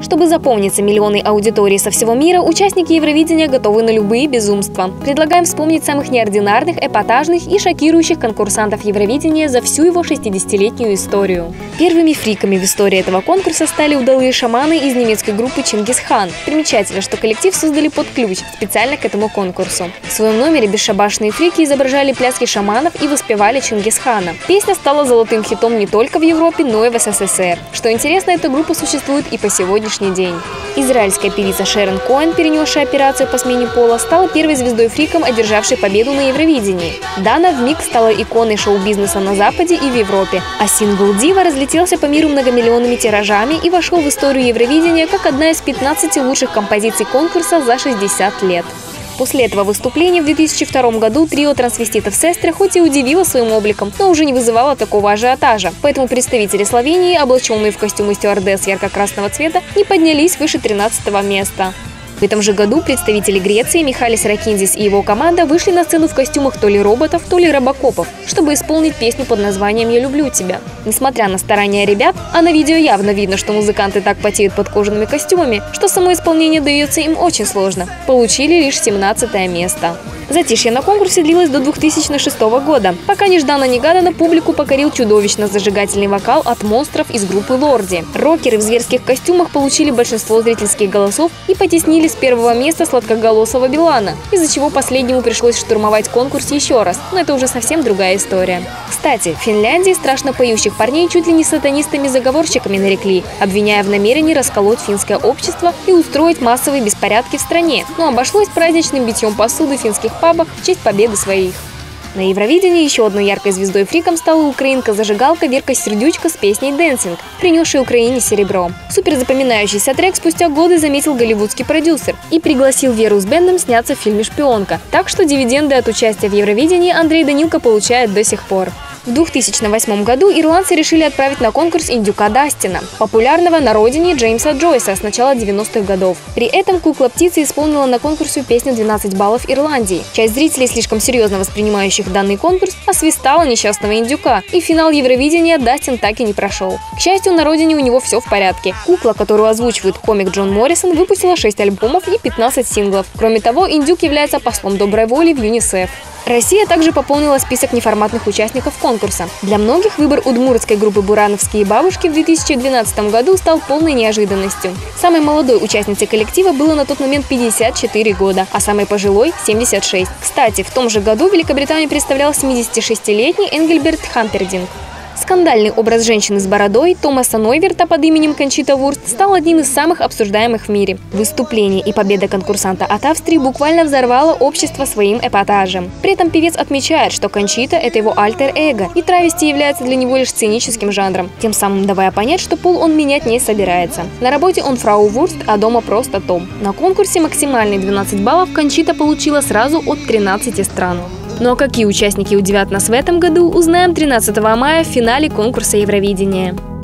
Чтобы запомниться миллионы аудитории со всего мира, участники Евровидения готовы на любые безумства. Предлагаем вспомнить самых неординарных, эпатажных и шокирующих конкурсантов Евровидения за всю его 60-летнюю историю. Первыми фриками в истории этого конкурса стали удалые шаманы из немецкой группы Чингисхан. Примечательно, что коллектив создали под ключ специально к этому конкурсу. В своем номере бесшабашные фрики изображали пляски шаманов и воспевали Чингисхана. Песня стала золотым хитом не только в Европе, но и в СССР. Что интересно, эта группа существует и по сегодняшний день. Израильская певица Шерон Коэн, перенесшая операцию по смене пола, стала первой звездой-фриком, одержавшей победу на Евровидении. Дана вмиг стала иконой шоу-бизнеса на Западе и в Европе, а сингл «Дива» разлетелся по миру многомиллионными тиражами и вошел в историю Евровидения как одна из 15 лучших композиций конкурса за 60 лет. После этого выступления в 2002 году трио трансвеститов Сестра хоть и удивило своим обликом, но уже не вызывало такого ажиотажа. Поэтому представители Словении, облаченные в костюмы стюардесс ярко-красного цвета, не поднялись выше 13-го места. В этом же году представители Греции Михалис Ракиндис и его команда вышли на сцену в костюмах то ли роботов, то ли робокопов, чтобы исполнить песню под названием «Я люблю тебя». Несмотря на старания ребят, а на видео явно видно, что музыканты так потеют под кожаными костюмами, что само исполнение дается им очень сложно, получили лишь 17-е место. Затишье на конкурсе длилось до 2006 года, пока нежданно-негаданно публику покорил чудовищно зажигательный вокал от монстров из группы Лорди. Рокеры в зверских костюмах получили большинство зрительских голосов и потеснили с первого места сладкоголосого Билана, из-за чего последнему пришлось штурмовать конкурс еще раз, но это уже совсем другая история. Кстати, в Финляндии страшно поющих парней чуть ли не сатанистами-заговорщиками нарекли, обвиняя в намерении расколоть финское общество и устроить массовые беспорядки в стране, но обошлось праздничным битьем посуды в финских пабах в честь победы своих. На Евровидении еще одной яркой звездой-фриком стала украинка-зажигалка Верка Сердючка с песней «Dancing», принесшей Украине серебро. Суперзапоминающийся трек спустя годы заметил голливудский продюсер и пригласил Веру с бэндом сняться в фильме «Шпионка». Так что дивиденды от участия в Евровидении Андрей Данилко получает до сих пор. В 2008 году ирландцы решили отправить на конкурс индюка Дастина, популярного на родине Джеймса Джойса с начала 90-х годов. При этом кукла-птица исполнила на конкурсе песню «12 баллов Ирландии». Часть зрителей, слишком серьезно воспринимающих данный конкурс, освистала несчастного индюка, и финал Евровидения Дастин так и не прошел. К счастью, на родине у него все в порядке. Кукла, которую озвучивает комик Джон Моррисон, выпустила 6 альбомов и 15 синглов. Кроме того, индюк является послом доброй воли в ЮНИСЕФ. Россия также пополнила список неформатных участников конкурса. Для многих выбор удмуртской группы «Бурановские бабушки» в 2012 году стал полной неожиданностью. Самой молодой участницей коллектива было на тот момент 54 года, а самой пожилой – 76. Кстати, в том же году Великобританию представлял 76-летний Энгельберт Хампердинг. Скандальный образ женщины с бородой Томаса Нойверта под именем Кончита Вурст стал одним из самых обсуждаемых в мире. Выступление и победа конкурсанта от Австрии буквально взорвало общество своим эпатажем. При этом певец отмечает, что Кончита – это его альтер-эго, и травести является для него лишь сценическим жанром, тем самым давая понять, что пол он менять не собирается. На работе он фрау Вурст, а дома просто Том. На конкурсе максимальные 12 баллов Кончита получила сразу от 13 стран. Ну а какие участники удивят нас в этом году, узнаем 13 мая в финале конкурса Евровидения.